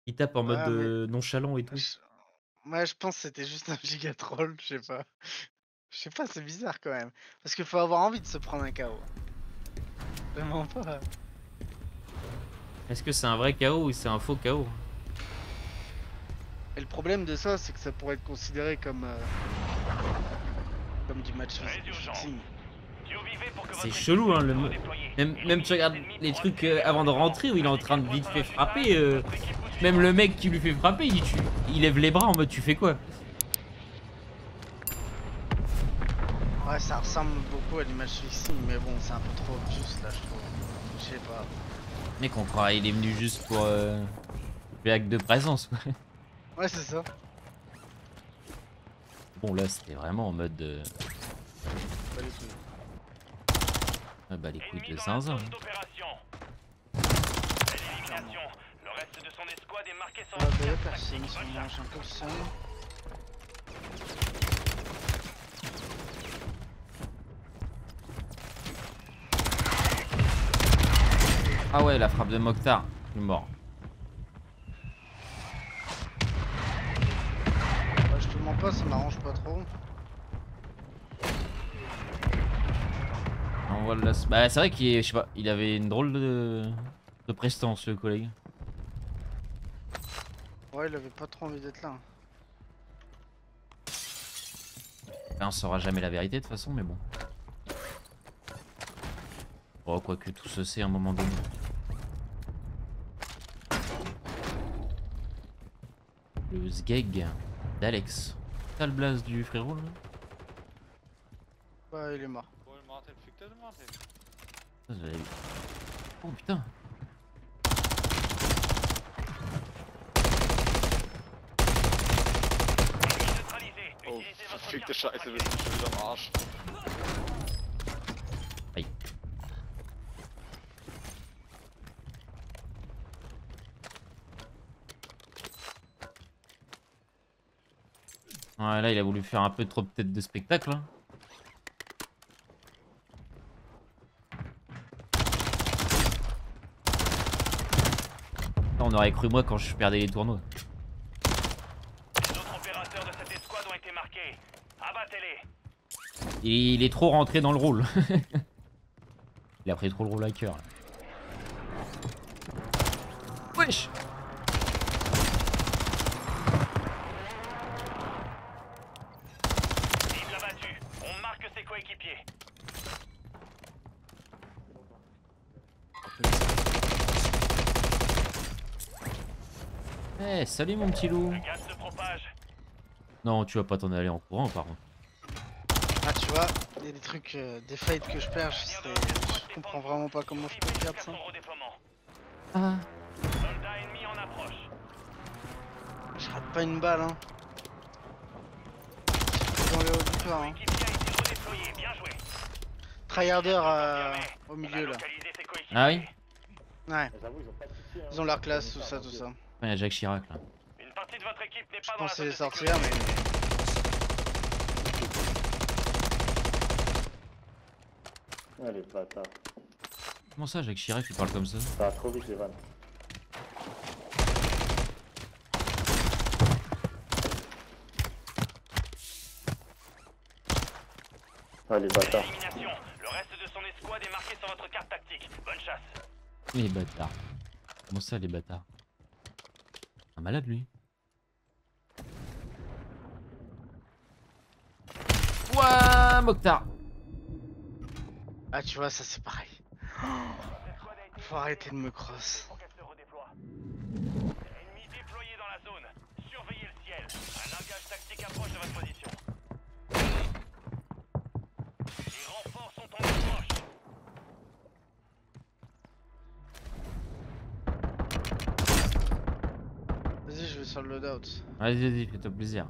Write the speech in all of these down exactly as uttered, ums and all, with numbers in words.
Il tape en mode Ouais, mais euh, nonchalant et tout. je moi, je pense que c'était juste un giga troll, je sais pas. Je sais pas, c'est bizarre quand même. Parce qu'il faut avoir envie de se prendre un K O. Vraiment pas. Est-ce que c'est un vrai K O ou c'est un faux K O? Et le problème de ça, c'est que ça pourrait être considéré comme, euh, comme du match Très urgent. fixing. Survivez pour que C'est votre équipe chelou, hein. puisse Le... se me- redéployer. Même, même tu Éliminez regardes les ennemis les pour trucs accélérer euh, avant de l'avancement. rentrer où il est en train de vite fait Votre général, frapper. euh, votre équipe vous Même suivra. le mec qui lui fait frapper, il, tu- il lève les bras en mode tu fais quoi? Ouais, ça ressemble beaucoup à du match fixing, mais bon, c'est un peu trop juste là, je trouve. Je sais pas. Mec, on croirait il est venu juste pour euh, le acte de présence. quoi. Ouais, c'est ça. Bon, là, c'était vraiment en mode. euh, Pas du tout. Ah bah les couilles Ennemi de dans la zinzin. zone hein. d'opération. Belle élimination. Le reste de son escouade est marqué sur Ah, votre bah, y'a carte personne, tactique. si Bonne on chance. mange un peu le son. Ah ouais, la frappe de Mokhtar. Il est mort. Bah, je te mens pas, ça m'arrange pas trop. On voit le... Bah, c'est vrai qu'il est- je sais pas, il avait une drôle de, de prestance, le collègue. Ouais, il avait pas trop envie d'être là. Là, on saura jamais la vérité de toute façon, mais bon. Oh, quoique tout se sait à un moment donné. Le Sgeg d'Alex. T'as le blaze du frérot là? Bah, il est mort. Ça, j'avais vu. Oh putain. Ennemi neutralisé. Oh, Utilisez votre verfickte carte Scheiße, pour wir sind schon wieder am Arsch. Aïe. Ouais, là, il a voulu faire un peu trop de tête de spectacle. Hein. Là, on aurait cru moi quand je perdais les tournois. Les autres opérateurs de cette escouade ont été marqués. Abattez-les. Et il est trop rentré dans le rôle. Il a pris trop le rôle à cœur. là. Wesh! Cible abattue. On marque ses coéquipiers. Eh, salut mon petit loup. Le gaz se propage. Non, tu vas pas t'en aller en courant par contre. Ah, tu vois, il y a des trucs, euh, des fights que je perds, je, serais- je comprends vraiment pas comment je peux perdre ça. Son redéploiement. Ah. Soldat ennemi en approche. Je rate pas une balle, hein. Dans le haut du toit, hein. Coéquipier a été redéployé. Bien joué. Tryharder euh, Confirmé. au On a milieu là. localisé ses coéquipiers. Ah oui? Ouais. Ils ont leur classe, tout ça, tout ça. Il y a Jacques Chirac là. Une partie de votre équipe n'est Je pas dans la pensais zone les de sortir, sécurité. mais. Ah les bâtards, Comment ça, Jacques Chirac, il parle comme ça? ça va trop vite les vannes. Ah les bâtards. Élimination. Le reste de son escouade est marqué sur votre carte tactique. Bonne chasse. Les bâtards. Comment ça, les bâtards? Un malade lui. Ouah, Mokhtar. Ah, tu vois, ça c'est pareil. Faut arrêter de me cross. Pour qu'elle se redéploie. Ennemi déployé dans la zone. Surveillez le ciel. Un langage tactique approche de votre position. Les renforts sont en approche. Vas-y, je vais sur le loadout. Vas-y, vas-y, fais-toi plaisir.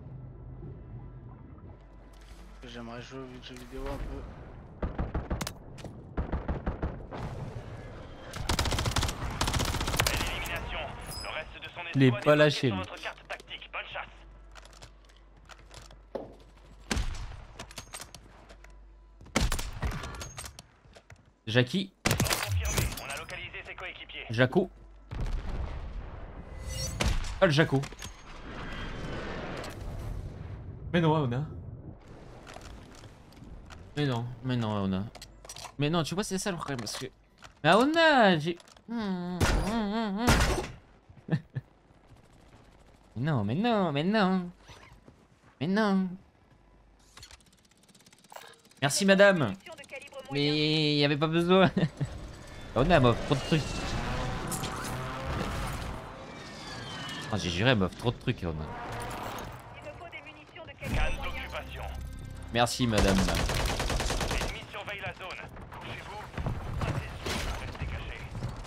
J'aimerais jouer aux jeux vidéo un peu. Belle élimination. Le reste de son escouade l'ai est pas marqué lâché, sur lui. votre carte tactique. Bonne chasse. Jackie. Confirmé. On a localisé ses coéquipiers. Jaco. Ah le Jaco. Mais non Aona. Mais non, mais non Aona. Mais non, tu vois c'est ça le problème parce que... Mais Aona, j'ai... Mais non, mais non, mais non. Mais non. Merci madame. Mais il y avait pas besoin. Aona m'offre trop de trucs. Ah, j'ai juré, elle m'offre trop de trucs Aona. Canne d'occupation. Merci madame. L'ennemi surveille la zone. Couchez-vous. Restez cachés.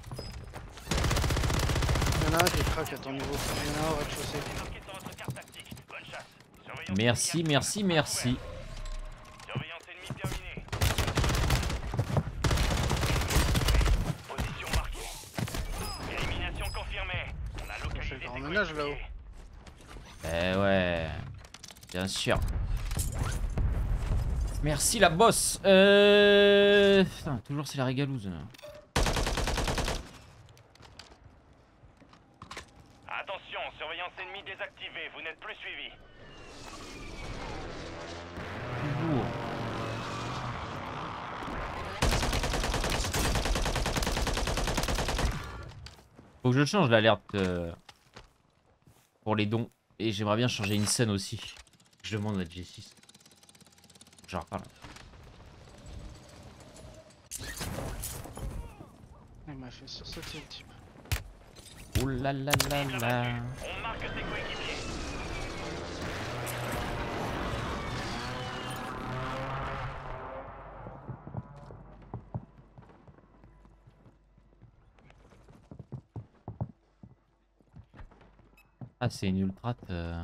Y'en a un qui craque à ton niveau. Y'en a un au rez-de-chaussée. Marqué sur votre carte tactique. Bonne chasse. Surveillance Merci, ennemie merci, merci. Surveillance ennemie terminée. Position marquée. Élimination confirmée. On a localisé fait des grand ménage, coéquipiers. là-haut. Eh ouais. Bien sûr. Merci la bosse. Euh... Putain, toujours c'est la régalouse. Attention, surveillance ennemie désactivée. Vous n'êtes plus suivi. Toujours. Faut que je change l'alerte euh, pour les dons. Et j'aimerais bien changer une scène aussi. Je demande à G six. J'en reparle. Il m'a fait sursauter le type. Ouh là là là là. On marque ses coéquipiers. Ah c'est une ultrat. Euh...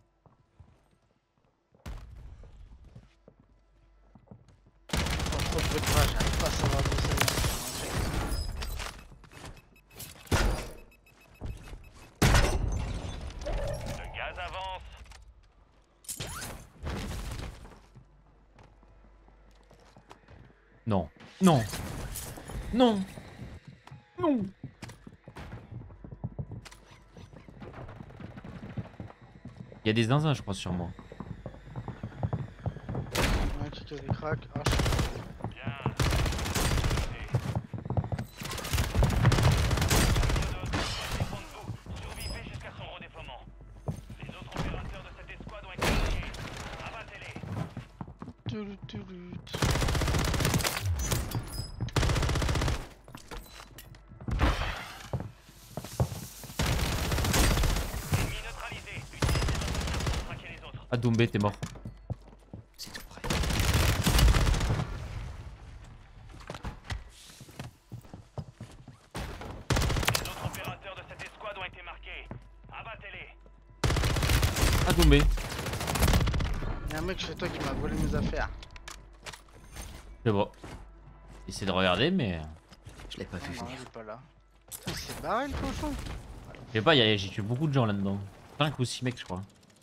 Trop de bruit de rage, j'arrive pas à savoir d'où ça vient. Le gaz avance. Non. Non. Non. Non. Il y a des zinzins je crois sur moi. Il y en a un qui a des cracks. Ah, je... Bien. Survivez jusqu'à son redéploiement. Les autres opérateurs de cette escouade ont été marqués. Abattez-les. Toulout, toulout. Ennemi neutralisé. Utilisez votre carte pour traquer les autres. Ah Doumbé t'es mort. C'est tout vrai. Les autres opérateurs de cette escouade ont été marqués. Abattez-les. Ah Doumbé. Il y a un mec chez toi qui m'a volé mes affaires. C'est bon. Essaye de regarder mais... Je l'ai pas Ah vu non, venir. il est pas là. Putain, il s'est barré le cochon. Je sais pas, y a- j'ai tué beaucoup de gens là-dedans. cinq ou six mecs je crois.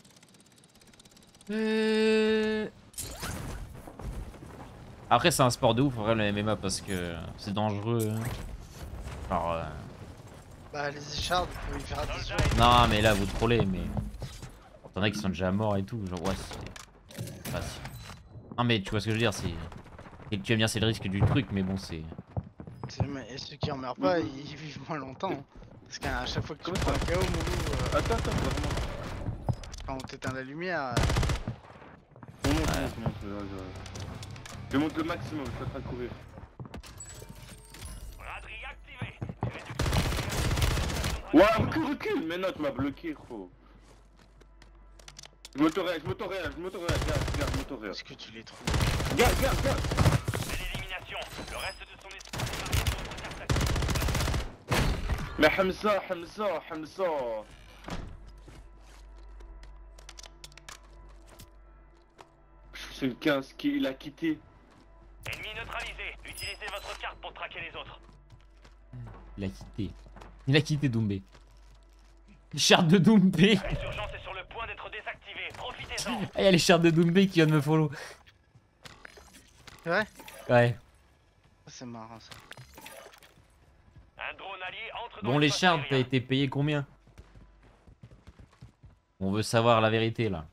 Euh... Après c'est un sport de ouf en vrai le M M A parce que c'est dangereux. hein. Genre... euh, Bah, les échardes, vous pouvez y faire attention. Non mais là vous trollez mais... T'en as qui sont déjà morts et tout, genre ouais c'est... Facile. Non mais tu vois ce que je veux dire, c'est... Et tu aimes bien c'est le risque du truc mais bon c'est... C'est- mais- Et ceux qui en meurent pas, ils ils vivent moins longtemps. hein. Parce qu'à chaque fois que tu prends un K O, Moulou, euh, Attends, attends, vraiment. quand on t'éteint la lumière, euh, On monte, on monte, on monte. euh, euh, Je monte le maximum, je suis en train de courir. Braderie activée. Ouais, recule, recule. Mais non, tu m'as bloqué, gros. Je m'autoréal, je m'autoréal, je m'autoréal. Regarde, regarde, je m'autoréal. est-ce que tu les trouves? Regarde, regarde, regarde. C'est l'élimination. Le reste de son esprit est marqué sur votre carte tactique. Mais Hamza, Hamza, Hamza. C'est le quinze qui il a quitté. Ennemi neutralisé. Utilisez votre carte pour traquer les autres. Il a quitté. Il a quitté Doumbé. Charte de Doumbé. L'insurgence est sur le point d'être désactivée. Profitez-en. Ah, il y a les chartes de Doumbé qui viennent de me follow. C'est vrai? Ouais. C'est marrant ça. Un drone allié entre dans Bon les l'espace chartes, t'as aérien. été payé combien? On veut savoir la vérité là.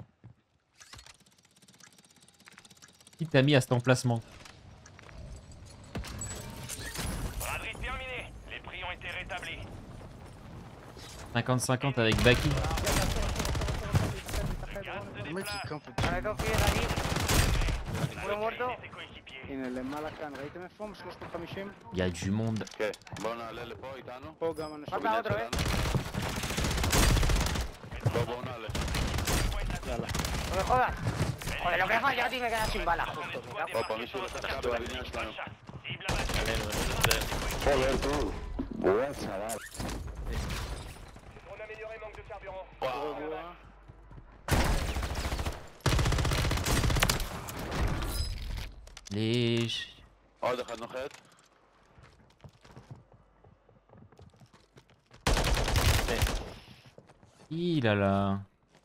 Qui t'a mis à cet emplacement? Braderie terminée. Les prix ont été rétablis. cinquante cinquante avec Baki. Le gaz se Le mec déplace. il campe. Localisez ses coéquipiers. הנה למעלה כאן, ראיתם איפה? ב-שלוש מאות וחמישים? Il y a du monde. כן, בואו נעלה לפה איתנו. פה גם אנשים. בבניין שלנו. בואו בואו נעלה. יאללה. Joder, lo que falla, dime que sin balas justo. הופה, מישהו לקח קו בבניין שלנו. On amélioré manque de carburant. רגוע. Les... עוד אחד נוחת. Ih là là.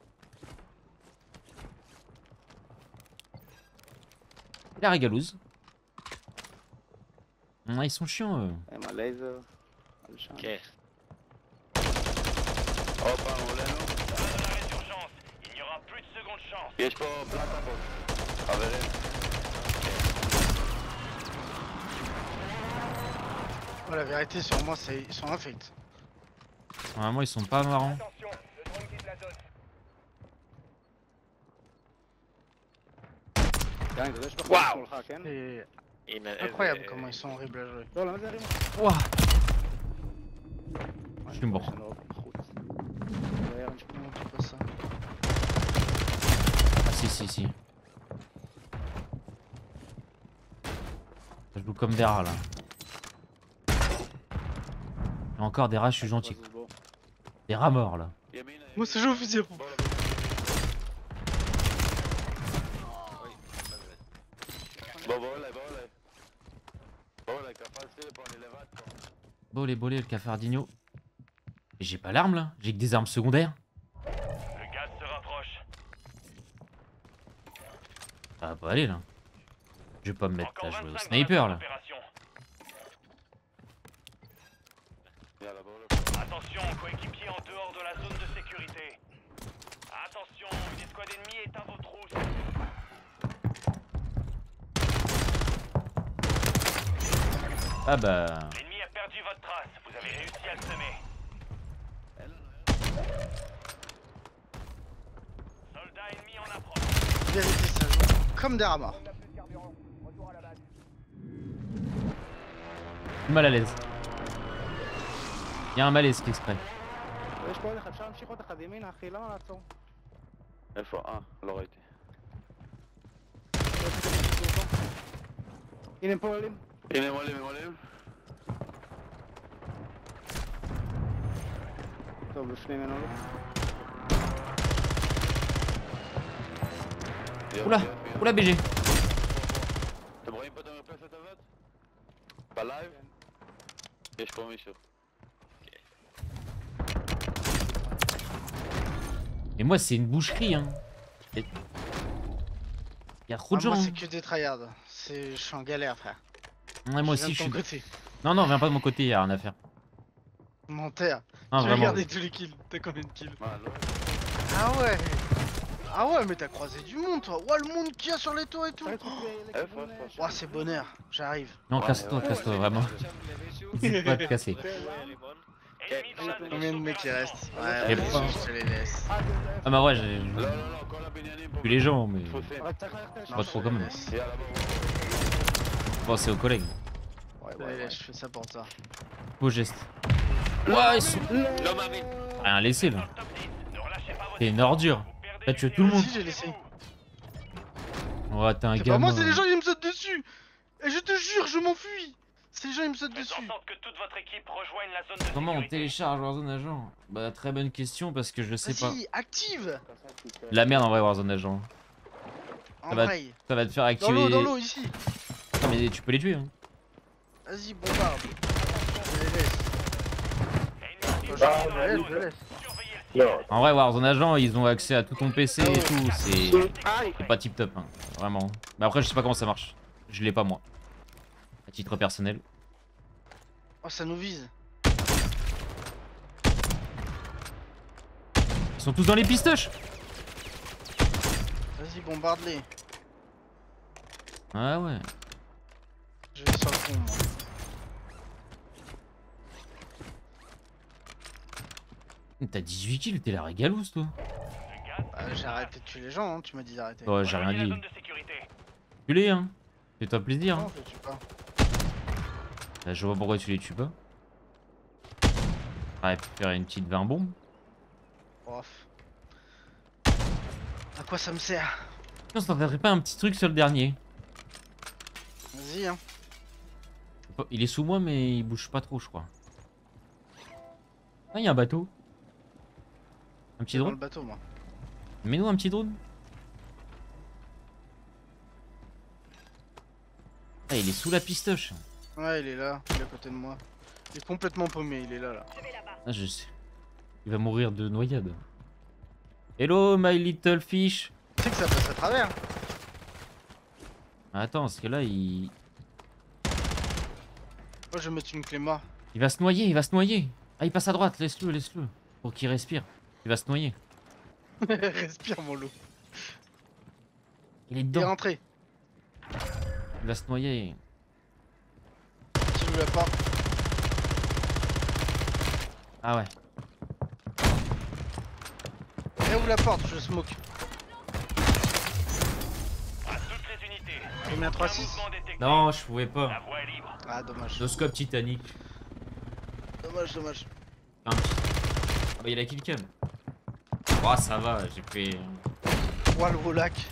La régalouse. Ah, ils sont chiants eux. עם הלייזר. על שם. הופה, מולנו. Dans l'arrêt d'urgence, il n'y aura plus de seconde chance. יש פה פלטה פה. חברים. Oh, la vérité, sur moi, c'est- ils sont infects. Normalement ils sont pas marrants. Attention, le drone quitte la zone. די, אתה יודע שיש בחור שמאלך, כן? C'est incroyable comment ils sont horribles à jouer. לא, למה זה הרים? Ouah. Je suis mort. Non, tu pas ça. Ah si si si. Je joue comme des rats là. Il y a encore des rats, je suis gentil. Des rats morts là. ימין. Moi, c'est jeu au fusil. בואו בואו אליי, בואו אליי. בואו אליי, קפצתי לפה, אני לבד פה. Bolé bolé le cafardinho. Et j'ai pas l'arme là, j'ai que des armes secondaires. Le gaz se rapproche. Ça va pas aller là. Je vais pas me mettre Encore à jouer au vingt-cinq sniper dans la là. opération. יאללה, בואו לפה. Attention, coéquipier en dehors de la zone de sécurité. Attention, une escouade ennemie est à vos trousses. Ah bah... L'ennemi a perdu votre trace. Vous avez réussi à le semer. Soldat ennemi en approche. Vérité, ça joue comme des rats morts. Mal à l'aise. Y'a un malaise qui exprès. יש פה עוד אחד, אפשר להמשיך עוד אחד ימינה, אחי, למה לעצור? איפה? אה, לא ראיתי. הנה הם פה עולים. הנה הם עולים, הם עולים. טוב, לפני ממנו עולים. Oula, oula B G. אתם רואים פה את המרפסת הזאת? בלייב? יש פה מישהו. Et moi c'est une boucherie hein. Et... Y'a trop Ah, de gens. moi, hein. c'est que des tryhards. C'est... Je suis en galère, frère. Ouais, moi Je viens aussi de je ton suis... côté. Non non viens pas de mon côté, y'a rien à faire. Menteur. Non J'ai vraiment. regardé tous les kills. T'as combien de kills? מה, לא? Ah ouais. Ah ouais, mais t'as croisé du monde, toi. Ouah, le monde qu'il y a sur les toits et tout. צריך Oh, איפה, איפה? ouah, c'est bonheur. J'arrive. Non casse-toi, casse-toi vraiment. N'hésite pas à te casser. Ennemi dans la zone. Combien de mecs il reste? Et Ouais, pas. vas-y, je te les laisse. Ah bah ouais j'ai... לא, לא, לא, כל הבניינים פה. Plus les gens mais... דפוסים. רק צריך ללכת לשם. Pas trop quand même. יאללה, בואו. Bon c'est aux collègues. וואי Je te וואי les וואי. laisse, je fais ça pour toi. Beau geste. Ouais ils sont... לא מאמין. Rien laissé Dans là. le top dix. Ne relâchez pas votre T'es une ordure. Vous perdez T'as du tué tout le niveau. monde. Si, j'ai laissé. Ouais t'es un C'est gamin. pas moi, c'est les gens, ils me sautent dessus. Et je te jure, je m'enfuis. C'est les gens, ils me sautent Faites en dessus. sorte que toute votre équipe rejoigne la zone de Comment on sécurité. télécharge Warzone Agent? Bah très bonne question parce que je sais pas. Vas-y, active. La merde en vrai Warzone Agent. En Ça va- vrai. Ça va te faire Dans activer... l'eau, dans l'eau, ici. Non mais tu peux les tuer hein. Vas-y, bombarde. Je les laisse. Ennemi Je dans la les laisse, zone. je les laisse. Surveillez le ciel. En vrai Warzone Agent ils ont accès à tout ton P C et tout, c'est... C'est pas tip top hein, vraiment. Mais après je sais pas comment ça marche. Je l'ai pas moi. À titre personnel. Oh, ça nous vise. Ils sont tous dans les pistoches. Vas-y, bombarde-les. Ah ouais. Je vais sur le pont, moi. T'as dix-huit kills, t'es la régalouse toi. Bah, j'ai arrêté de tuer les gens, hein. Tu m'as dit d'arrêter. Ouais, j'ai rien Rejoignez la dit. zone de sécurité. Tu les hein. Fais-toi plaisir. Non, Hein. je les tue pas. Là, je vois pourquoi tu les tues pas. Ouais, faire une petite vingt bombes. Bref. À quoi ça me sert? On se tenterait pas un petit truc sur le dernier. Vas-y, hein. Il est sous moi, mais il bouge pas trop, je crois. Ah, il y a un bateau. Un petit Dans le drone. bateau, moi. Mets-nous un petit drone. Ah, il est sous la pistoche. Ouais, il est là. Il est à côté de moi. Il est complètement paumé, il est là, là. Ah, je sais. Il va mourir de noyade. Hello, my little fish. Tu sais que ça passe à travers. Ah, attends, parce que là, il... Moi, je vais mettre une clé mort. Il va se noyer, il va se noyer. Ah, il passe à droite, laisse-le, laisse-le. Pour qu'il respire. Il va se noyer. Respire, mon loup. Il est Il est dedans. rentré. Il va se noyer. Tu ouvres la porte. Ah ouais. Et ouvre la porte, je smoke. À toutes les unités. Combien, Aucun trois six? mouvement détecté. Non, je pouvais La pas. voie est libre. Ah, dommage. No scope Titanic. Dommage, dommage. Un petit... Ah bah il a kill cam. Oh ça va, j'ai fait... Ouah, le gros lac.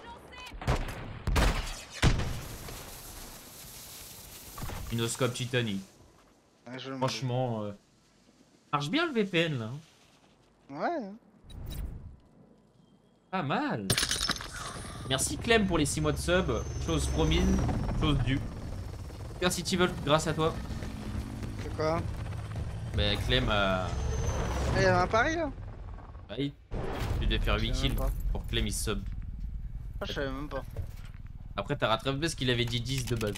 No scope Titanic. Ouais, je le Franchement... Euh... Marche bien le V P N là. m'en- Ouais. hein. Pas mal. Merci Clem pour les six mois de sub. Chose promise, chose due. Merci T-Volt, grâce à toi. C'est quoi? Bah Clem a... Eh, y'avait un pari là? Bah, il... Tu devais faire Je huit savais kills même pas. pour Clem il sub. Ah, je savais même pas. Après t'as rattrapé parce qu'il avait dit dix de base.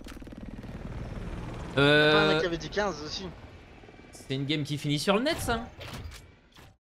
Pas un mec Euh... qui avait dit quinze aussi. C'est une game qui finit sur le net ça.